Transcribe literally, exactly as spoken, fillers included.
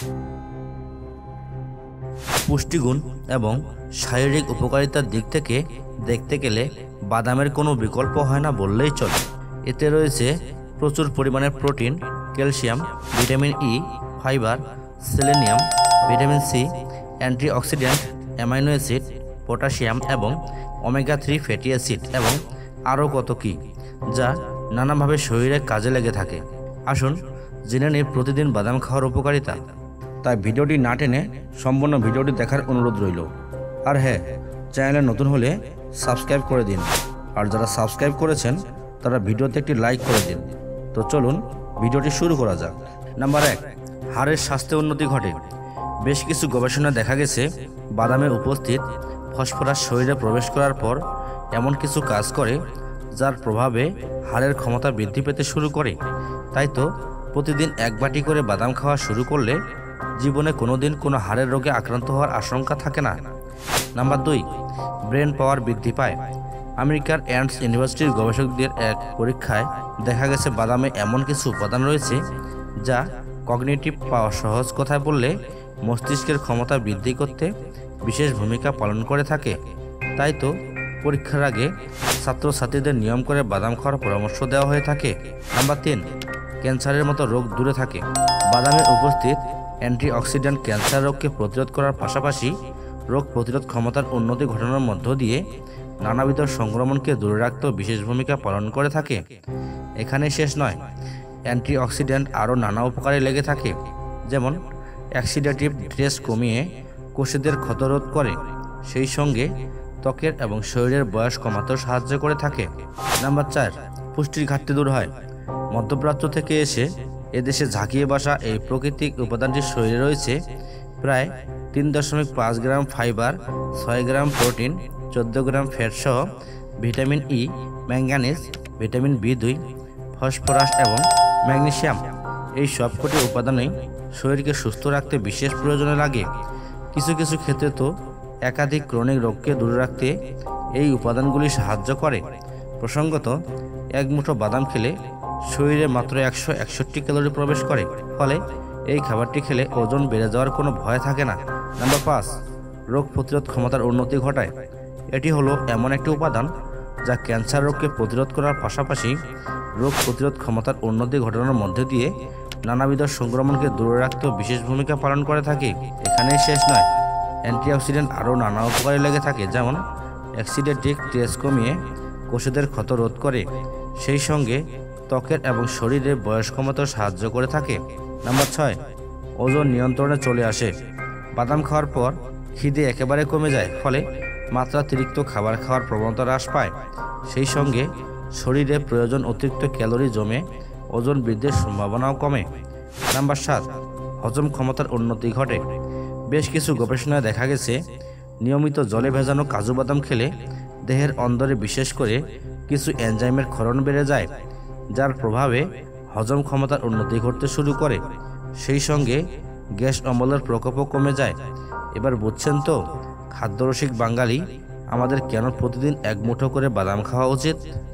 পুষ্টিগুণ এবং শারীরিক উপকারিতার দিক থেকে দেখতে গেলে বাদামের কোনো বিকল্প হয় না বললেই চলে। এতে রয়েছে প্রচুর পরিমাণে protein, calcium, vitamin E, fibre, selenium, vitamin C, antioxidant, amino acid, potassium এবং ওমেগা থ্রি ফ্যাটি অ্যাসিড এবং আরও কত কী, যা নানাভাবে শরীরে কাজে লেগে থাকে। আসুন জেনে নিই প্রতিদিন বাদাম খাওয়ার উপকারিতা। তাই ভিডিওটি না টেনে সম্পূর্ণ ভিডিওটি দেখার অনুরোধ রইল। আর হ্যাঁ, চ্যানেলে নতুন হলে সাবস্ক্রাইব করে দিন, আর যারা সাবস্ক্রাইব করেছেন তারা ভিডিওতে একটি লাইক করে দিন। তো চলুন ভিডিওটি শুরু করা যাক। নাম্বার এক, হাড়ের স্বাস্থ্যে উন্নতি ঘটে। বেশ কিছু গবেষণায় দেখা গেছে বাদামে উপস্থিত ফসফরাস শরীরে প্রবেশ করার পর এমন কিছু কাজ করে যার প্রভাবে হাড়ের ক্ষমতা বৃদ্ধি পেতে শুরু করে। তাই তো প্রতিদিন এক বাটি করে বাদাম খাওয়া শুরু করলে জীবনে কোনো দিন কোনো হাড়ের রোগে আক্রান্ত হওয়ার আশঙ্কা থাকে না। নাম্বার দুই, ব্রেন পাওয়ার বৃদ্ধি পায়। আমেরিকার অ্যান্ডস ইউনিভার্সিটির গবেষকদের এক পরীক্ষায় দেখা গেছে বাদামে এমন কিছু উপাদান রয়েছে যা কগনিটিভ পাওয়ার, সহজ কথায় বললে মস্তিষ্কের ক্ষমতা বৃদ্ধি করতে বিশেষ ভূমিকা পালন করে থাকে। তাই তো পরীক্ষার আগে ছাত্রছাত্রীদের নিয়ম করে বাদাম খাওয়ার পরামর্শ দেওয়া হয়ে থাকে। নাম্বার তিন, ক্যান্সারের মতো রোগ দূরে থাকে। বাদামে উপস্থিত অ্যান্টিঅক্সিডেন্ট ক্যান্সার রোগকে প্রতিরোধ করার পাশাপাশি রোগ প্রতিরোধ ক্ষমতার উন্নতি ঘটানোর মধ্য দিয়ে নানাবিধ সংক্রমণকে দূরে রাখতেও বিশেষ ভূমিকা পালন করে থাকে। এখানে শেষ নয়, অ্যান্টিঅক্সিডেন্ট আরও নানা উপকারে লেগে থাকে, যেমন অক্সিডেটিভ স্ট্রেস কমিয়ে কোষেদের ক্ষতরোধ করে, সেই সঙ্গে ত্বকের এবং শরীরের বয়স কমাতেও সাহায্য করে থাকে। নাম্বার চার, পুষ্টির ঘাটতি দূর হয়। মধ্যপ্রাচ্য থেকে এসে এদেশে ঝাঁকিয়ে বসা এই প্রাকৃতিক উপাদানটির শরীরে রয়েছে প্রায় তিন দশমিক পাঁচ গ্রাম ফাইবার, ছয় গ্রাম প্রোটিন, চোদ্দো গ্রাম ফ্যাট সহ vitamin E, manganese, vitamin B দুই, ফসফরাস এবং ম্যাগনেসিয়াম। এই সবকটি উপাদানই শরীরকে সুস্থ রাখতে বিশেষ প্রয়োজনে লাগে। কিছু কিছু ক্ষেত্রে তো একাধিক ক্রনিক রোগকে দূরে রাখতে এই উপাদানগুলি সাহায্য করে। প্রসঙ্গত, এক মুঠো বাদাম খেলে শরীরে মাত্র একশো একষট্টি ক্যালোরি প্রবেশ করে, ফলে এই খাবারটি খেলে ওজন বেড়ে যাওয়ার কোনো ভয় থাকে না। নাম্বার পাঁচ, রোগ প্রতিরোধ ক্ষমতার উন্নতি ঘটায়। এটি হলো এমন একটি উপাদান যা ক্যান্সার রোগকে প্রতিরোধ করার পাশাপাশি রোগ প্রতিরোধ ক্ষমতার উন্নতি ঘটানোর মধ্যে দিয়ে নানাবিধ সংক্রমণকে দূরে রাখতেও বিশেষ ভূমিকা পালন করে থাকে। এখানেই শেষ নয়, অ্যান্টিঅক্সিডেন্ট আরও নানা উপকারে লেগে থাকে, যেমন অক্সিডেটিভ স্ট্রেস কমিয়ে কোষেদের ক্ষত রোধ করে, সেই সঙ্গে ত্বকের এবং শরীরের বয়স কমাতেও সাহায্য করে থাকে। নাম্বার ছয়, ওজন নিয়ন্ত্রণে চলে আসে। বাদাম খাওয়ার পর খিদে একেবারে কমে যায়, ফলে মাত্রাতিরিক্ত খাবার খাওয়ার প্রবণতা হ্রাস পায়, সেই সঙ্গে শরীরে প্রয়োজন অতিরিক্ত ক্যালোরি জমে ওজন বৃদ্ধির সম্ভাবনাও কমে। নাম্বার সাত, হজম ক্ষমতার উন্নতি ঘটে। বেশ কিছু গবেষণায় দেখা গেছে নিয়মিত জলে ভেজানো কাজু বাদাম খেলে দেহের অন্দরে বিশেষ করে কিছু এনজাইমের ক্ষরণ বেড়ে যায়, যার প্রভাবে হজম ক্ষমতার উন্নতি ঘটতে শুরু করে, সেই সঙ্গে গ্যাস অম্বলের প্রকোপও কমে যায়। এবার বুঝছেন তো খাদ্যরসিক বাঙালি আমাদের কেন প্রতিদিন এক মুঠো করে বাদাম খাওয়া উচিত।